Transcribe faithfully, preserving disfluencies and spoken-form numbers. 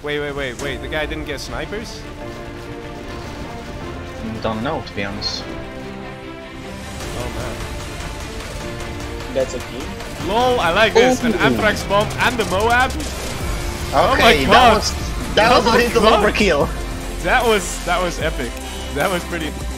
Wait, wait, wait, wait. The guy didn't get snipers? Don't know, to be honest. Oh man. That's a key. Lol, I like this. Ooh. An Anthrax bomb and the Moab. Okay, Oh my that god. was that Oh was a my little god. overkill. That was that was epic. That was pretty